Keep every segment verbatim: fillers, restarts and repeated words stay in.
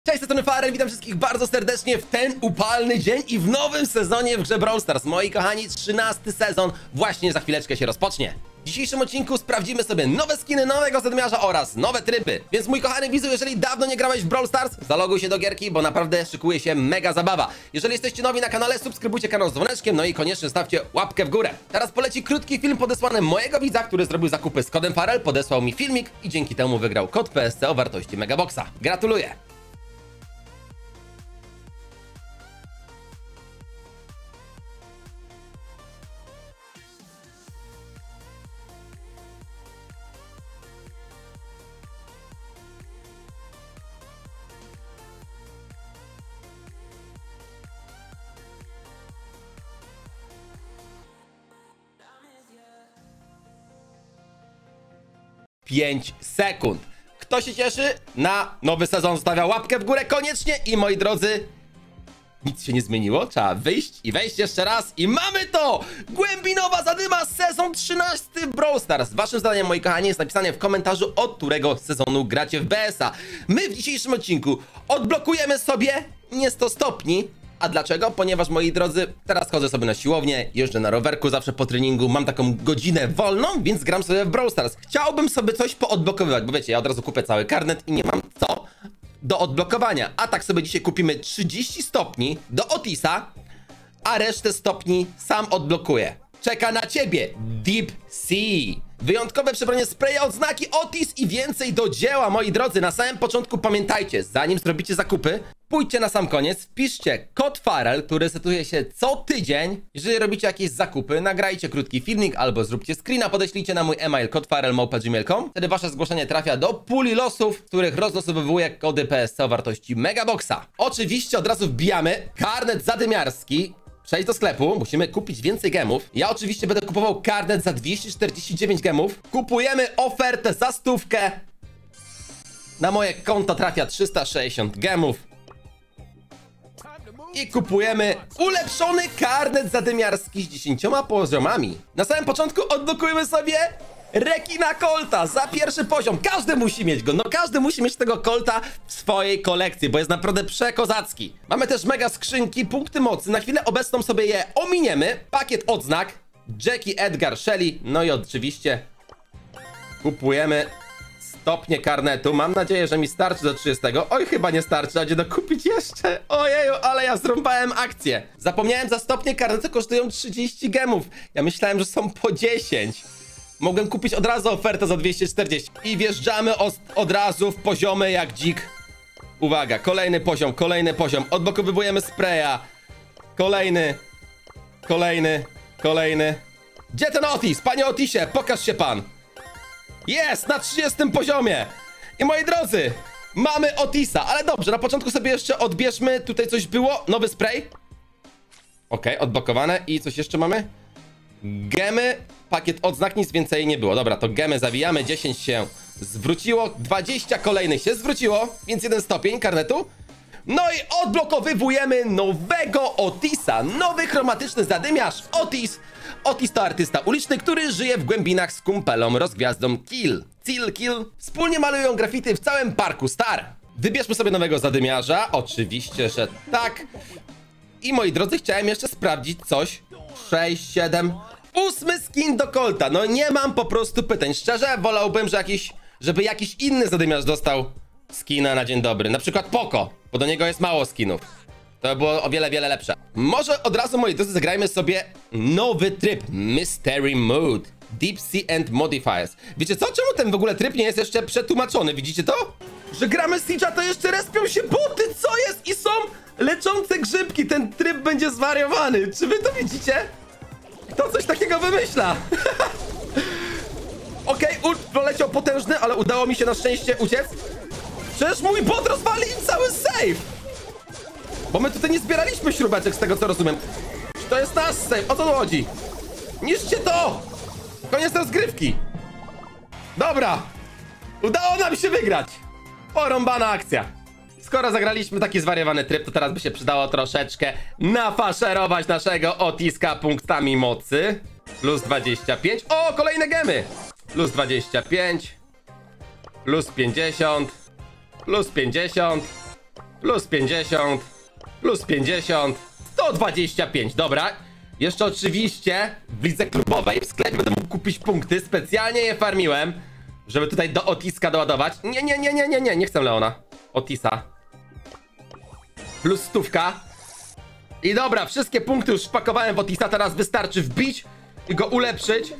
Cześć, to strony Farel, witam wszystkich bardzo serdecznie w ten upalny dzień i w nowym sezonie w grze Brawl Stars. Moi kochani, trzynasty sezon właśnie za chwileczkę się rozpocznie. W dzisiejszym odcinku sprawdzimy sobie nowe skiny, nowego zadymiarza oraz nowe tryby. Więc mój kochany widzu, jeżeli dawno nie grałeś w Brawl Stars, zaloguj się do gierki, bo naprawdę szykuje się mega zabawa. Jeżeli jesteście nowi na kanale, subskrybujcie kanał z dzwoneczkiem, no i koniecznie stawcie łapkę w górę. Teraz poleci krótki film podesłany mojego widza, który zrobił zakupy z kodem Farel, podesłał mi filmik i dzięki temu wygrał kod P S C o wartości Megaboxa. Gratuluję! pięć sekund. Kto się cieszy na nowy sezon, zostawia łapkę w górę koniecznie i moi drodzy, nic się nie zmieniło, trzeba wyjść i wejść jeszcze raz i mamy to! Głębinowa zadyma, sezon trzynasty w Brawl Stars. Waszym zadaniem, moi kochani, jest napisanie w komentarzu, od którego sezonu gracie w B S A. My w dzisiejszym odcinku odblokujemy sobie nie sto stopni. A dlaczego? Ponieważ, moi drodzy, teraz chodzę sobie na siłownię, jeżdżę na rowerku zawsze po treningu, mam taką godzinę wolną, więc gram sobie w Brawl Stars. Chciałbym sobie coś poodblokowywać, bo wiecie, ja od razu kupię cały karnet i nie mam co do odblokowania. A tak sobie dzisiaj kupimy trzydzieści stopni do Otisa, a resztę stopni sam odblokuję. Czeka na ciebie Deep Sea. Wyjątkowe przebranie spraya, odznaki Otis i więcej do dzieła, moi drodzy. Na samym początku pamiętajcie, zanim zrobicie zakupy, pójdźcie na sam koniec, wpiszcie kod Farel, który setuje się co tydzień. Jeżeli robicie jakieś zakupy, nagrajcie krótki filmik albo zróbcie screena, podeślijcie na mój e-mail kod farel małpa gmail kropka com. Wtedy wasze zgłoszenie trafia do puli losów, w których rozlosowywuję kody P S C o wartości Megaboxa. Oczywiście od razu wbijamy karnet zadymiarski. Przejdź do sklepu, musimy kupić więcej gemów. Ja oczywiście będę kupował karnet za dwieście czterdzieści dziewięć gemów. Kupujemy ofertę za stówkę. Na moje konto trafia trzysta sześćdziesiąt gemów. I kupujemy ulepszony karnet zadymiarski z dziesięcioma poziomami. Na samym początku odblokujemy sobie rekina Colta za pierwszy poziom. Każdy musi mieć go, no każdy musi mieć tego Colta w swojej kolekcji, bo jest naprawdę przekozacki. Mamy też mega skrzynki, punkty mocy. Na chwilę obecną sobie je ominiemy. Pakiet odznak, Jackie, Edgar, Shelly, no i oczywiście kupujemy stopnie karnetu. Mam nadzieję, że mi starczy do trzydziestego. Oj, chyba nie starczy, będzie dokupić jeszcze. Ojeju, ale ja zrąbałem akcję. Zapomniałem, za stopnie karnetu kosztują trzydzieści gemów. Ja myślałem, że są po dziesięć. Mogłem kupić od razu ofertę za dwieście czterdzieści. I wjeżdżamy od, od razu w poziomy jak dzik. Uwaga, kolejny poziom, kolejny poziom. Odblokowujemy spraya. Kolejny. Kolejny. Kolejny. Gdzie ten Otis? Panie Otisie, pokaż się pan. Jest, na trzydziestym poziomie. I moi drodzy, mamy Otisa. Ale dobrze, na początku sobie jeszcze odbierzmy. Tutaj coś było, nowy spray. Okej, odblokowane. I coś jeszcze mamy? Gemy, pakiet odznak, nic więcej nie było. Dobra, to gemy zawijamy, dziesięć się zwróciło, dwadzieścia kolejnych się zwróciło, więc jeden stopień karnetu. No i odblokowywujemy nowego Otisa, nowy chromatyczny zadymiarz Otis. Otis to artysta uliczny, który żyje w głębinach z kumpelą rozgwiazdą Kill. Kill, Kill. Wspólnie malują graffiti w całym parku Star. Wybierzmy sobie nowego zadymiarza, oczywiście, że tak. I moi drodzy, chciałem jeszcze sprawdzić coś. sześć, siedem, ósmy skin do Colta. No nie mam po prostu pytań. Szczerze wolałbym, że jakiś, żeby jakiś inny zadymiarz dostał skina na dzień dobry. Na przykład Poco, bo do niego jest mało skinów. To by było o wiele, wiele lepsze. Może od razu, moi drodzy, zagrajmy sobie nowy tryb Mystery Mode Deep Sea and Modifiers. Wiecie co? Czemu ten w ogóle tryb nie jest jeszcze przetłumaczony? Widzicie to? Że gramy Siege'a, to jeszcze respią się boty. Co jest? I są leczące grzybki. Ten tryb będzie zwariowany. Czy wy to widzicie? Kto coś takiego wymyśla? Okej, okay, ult proleciał potężny, ale udało mi się na szczęście uciec. Przecież mój bot rozwalił cały save. Bo my tutaj nie zbieraliśmy śrubeczek, z tego co rozumiem. To jest nasz save, o co tu chodzi? Niszcie to! Koniec rozgrywki. Dobra. Udało nam się wygrać. Porąbana akcja. Skoro zagraliśmy taki zwariowany tryb, to teraz by się przydało troszeczkę nafaszerować naszego Otiska punktami mocy. Plus dwadzieścia pięć. O, kolejne gemy. Plus dwadzieścia pięć. Plus pięćdziesiąt. Plus pięćdziesiąt. Plus pięćdziesiąt. Plus pięćdziesiąt. sto dwadzieścia pięć, dobra. Jeszcze oczywiście w lidze klubowej w sklepie będę mógł kupić punkty. Specjalnie je farmiłem, żeby tutaj do Otiska doładować. Nie, nie, nie, nie, nie, nie, nie chcę Leona. Otisa. Plus stówka. I dobra, wszystkie punkty już wpakowałem w Otisa. Teraz wystarczy wbić i go ulepszyć.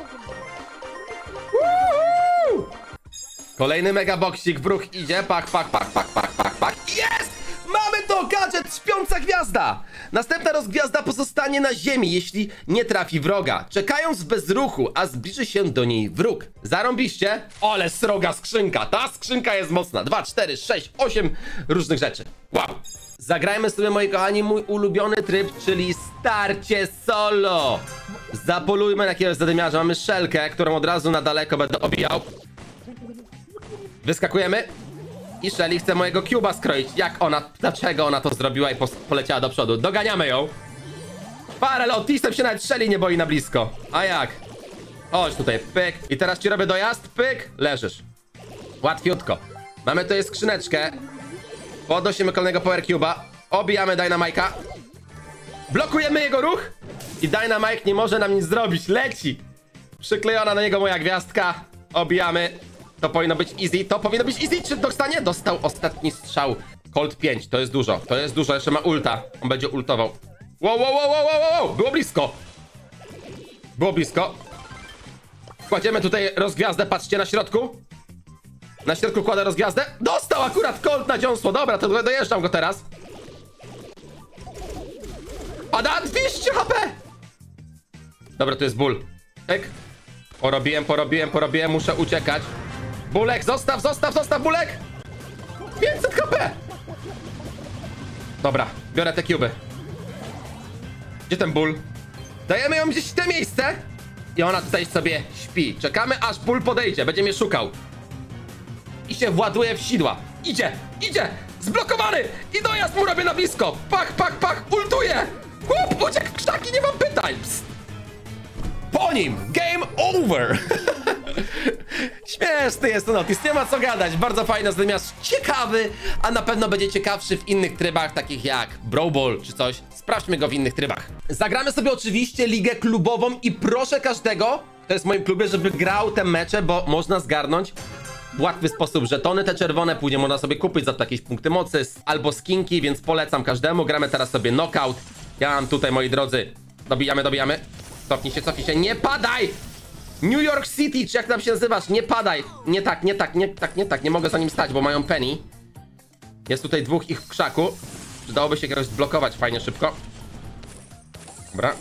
Woohoo! Kolejny megaboksik w ruch idzie. Pak, pak, pak, pak, pak, pak, pak. Jest! Mamy to! Gadżet śpiąca gwiazda! Następna rozgwiazda pozostanie na ziemi, jeśli nie trafi wroga, czekając w bezruchu, a zbliży się do niej wróg. Zarąbiście? Ale sroga skrzynka! Ta skrzynka jest mocna. dwa, cztery, sześć, osiem różnych rzeczy. Wow! Zagrajmy sobie, moi kochani, mój ulubiony tryb, czyli starcie solo. Zapolujmy na jakiegoś zadymiarza. Mamy szelkę, którą od razu na daleko będę obijał. Wyskakujemy. I Shelly chce mojego Cube'a skroić. Jak ona, dlaczego ona to zrobiła i poleciała do przodu? Doganiamy ją. Parel, Otisem się nawet Shelly nie boi na blisko. A jak? Chodź tutaj, pyk. I teraz ci robię dojazd, pyk. Leżysz. Łatwiutko. Mamy tutaj skrzyneczkę. Podnosimy kolejnego Power Cube'a. Obijamy Dynamike'a. Blokujemy jego ruch. I Dynamike nie może nam nic zrobić. Leci. Przyklejona na niego moja gwiazdka. Obijamy. To powinno być easy. To powinno być easy. Czy dostanie? Dostał ostatni strzał. Colt pięć. To jest dużo. To jest dużo. Jeszcze ma ulta. On będzie ultował. Wow, wow, wow, wow, wow, wow. Było blisko. Było blisko. Kładziemy tutaj rozgwiazdę. Patrzcie na środku. Na środku kładę rozgwiazdę. Dostał akurat Colt na dziąsło. Dobra, to dojeżdżam go teraz. Pada dwieście H P. Dobra, tu jest ból. Ek. Porobiłem, porobiłem, porobiłem. Muszę uciekać. Bulek, zostaw, zostaw, zostaw, Bulek. pięćset H P. Dobra, biorę te cuby. Gdzie ten ból? Dajemy ją gdzieś w te miejsce. I ona tutaj sobie śpi. Czekamy, aż ból podejdzie. Będzie mnie szukał. I się właduje w sidła. Idzie, idzie. Zblokowany. I dojazd mu robię na blisko. Pach, pach, pach. Ultuje. Chłop, uciekł w krzaki, nie mam pytań. Psst. Po nim. Game over. Śmieszny jest ten Otis, nie ma co gadać. Bardzo fajny, natomiast ciekawy, a na pewno będzie ciekawszy w innych trybach, takich jak Brawl Ball czy coś. Sprawdźmy go w innych trybach. Zagramy sobie oczywiście ligę klubową i proszę każdego, kto jest w moim klubie, żeby grał te mecze, bo można zgarnąć w łatwy sposób żetony te czerwone, później można sobie kupić za to jakieś punkty mocy albo skinki, więc polecam każdemu. Gramy teraz sobie knockout. Ja mam tutaj, moi drodzy, dobijamy, dobijamy. Cofnij się, cofnij się, nie padaj! New York City, czy jak tam się nazywasz? Nie padaj. Nie tak, nie tak, nie tak, nie tak. Nie mogę za nim stać, bo mają Penny. Jest tutaj dwóch ich w krzaku. Przydałoby się jakoś zblokować fajnie, szybko. Dobra.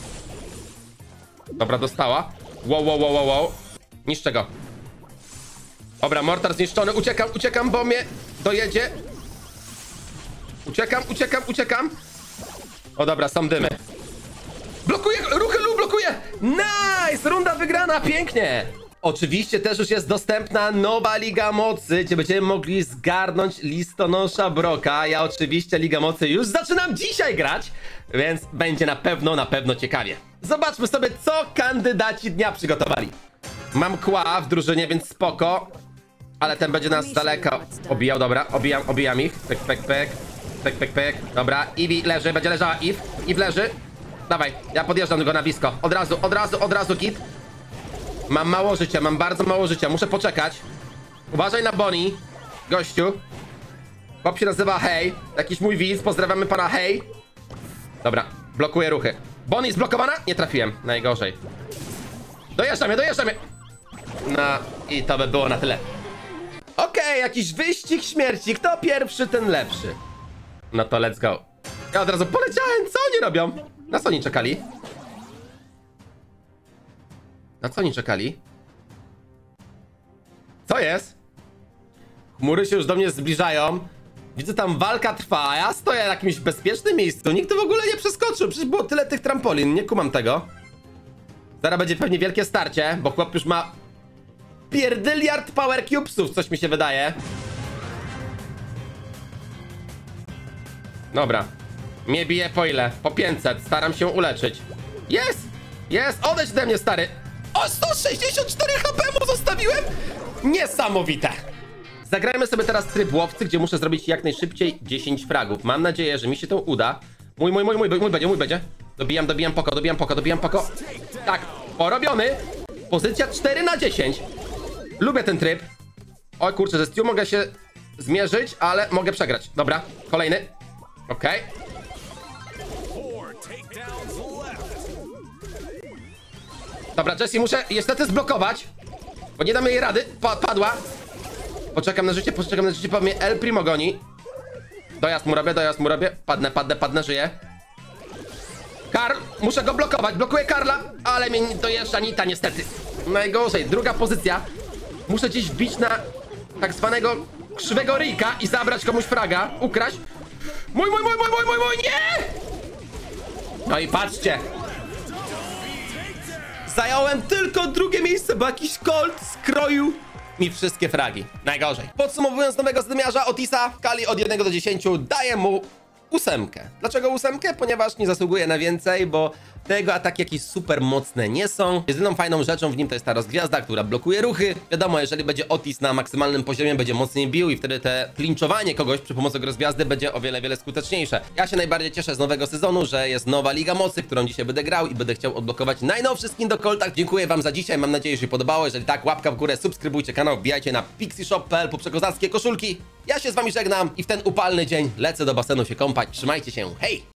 Dobra, dostała. Wow, wow, wow, wow, wow. Niszczę go. Dobra, mortar zniszczony. Uciekam, uciekam, bo mnie dojedzie. Uciekam, uciekam, uciekam. O dobra, są dymy. Blokuje, ruchy Lu blokuje. Nice, runda wygrana, pięknie. Oczywiście też już jest dostępna nowa Liga Mocy, gdzie będziemy mogli zgarnąć listonosza Broka. Ja oczywiście Liga Mocy już zaczynam dzisiaj grać, więc będzie na pewno, na pewno ciekawie. Zobaczmy sobie, co kandydaci dnia przygotowali. Mam kła w drużynie, więc spoko. Ale ten będzie nas z daleka obijał, dobra, obijam, obijam ich. Pek, pek, pek, pek, pek, pek. Dobra, Eevee leży, będzie leżała Eve. Eve leży. Dawaj, ja podjeżdżam go na blisko. Od razu, od razu, od razu git. Mam mało życia, mam bardzo mało życia. Muszę poczekać. Uważaj na Bonnie. Gościu. Chłop się nazywa Hej. Jakiś mój widz, pozdrawiamy pana Hej. Dobra, blokuję ruchy. Bonnie zblokowana? Nie trafiłem, najgorzej. Dojeżdżam je, dojeżdżam je. No i to by było na tyle. Okej, okay, jakiś wyścig śmierci. Kto pierwszy, ten lepszy. No to let's go. Ja od razu poleciałem, co oni robią? Na co oni czekali? Na co oni czekali? Co jest? Chmury się już do mnie zbliżają. Widzę, tam walka trwa, a ja stoję w jakimś bezpiecznym miejscu. Nikt tu w ogóle nie przeskoczył. Przecież było tyle tych trampolin, nie kumam tego. Zaraz będzie pewnie wielkie starcie, bo chłop już ma pierdyliard power cubesów, coś mi się wydaje. Dobra. Mnie bije po ile? Po pięćset. Staram się uleczyć. Jest! Jest! Odejdź ode mnie, stary! O, sto sześćdziesiąt cztery H P mu zostawiłem? Niesamowite! Zagrajmy sobie teraz tryb łowcy, gdzie muszę zrobić jak najszybciej dziesięć fragów. Mam nadzieję, że mi się to uda. Mój, mój, mój, mój, mój będzie, mój będzie. Dobijam, dobijam poko, dobijam poko, dobijam poko. Tak, porobiony. Pozycja cztery na dziesięć. Lubię ten tryb. Oj kurczę, ze Stu mogę się zmierzyć, ale mogę przegrać. Dobra, kolejny. Okej. Okay. Dobra, Jessie muszę niestety zblokować, bo nie damy jej rady. Pa padła. Poczekam na życie, poczekam na życie, bo mnie El Primo goni. Dojazd mu robię, dojazd mu robię. Padnę, padnę, padnę, żyję. Karl, muszę go blokować. Blokuję Karla, ale mnie dojeżdża Nita niestety. Najgorzej, druga pozycja. Muszę gdzieś wbić na tak zwanego krzywego ryjka i zabrać komuś fraga. Ukraść. Mój, mój, mój, mój, mój, mój, mój, nie! No i patrzcie. Zająłem tylko drugie miejsce, bo jakiś Colt skroił mi wszystkie fragi. Najgorzej. Podsumowując nowego zadymiarza Otisa, w skali od jednego do dziesięciu daję mu ósemkę. Dlaczego ósemkę? Ponieważ nie zasługuje na więcej, bo te jego ataki jakieś super mocne nie są. Jedyną fajną rzeczą w nim to jest ta rozgwiazda, która blokuje ruchy. Wiadomo, jeżeli będzie Otis na maksymalnym poziomie, będzie mocniej bił i wtedy te klinczowanie kogoś przy pomocy rozgwiazdy będzie o wiele, wiele skuteczniejsze. Ja się najbardziej cieszę z nowego sezonu, że jest nowa Liga Mocy, którą dzisiaj będę grał i będę chciał odblokować najnowszy skin do Colta. Dziękuję wam za dzisiaj, mam nadzieję, że się podobało. Jeżeli tak, łapka w górę, subskrybujcie kanał, wbijajcie na pixieshop kropka p l po przekozackie koszulki. Ja się z wami żegnam i w ten upalny dzień lecę do basenu się kąpać. Trzymajcie się, hej!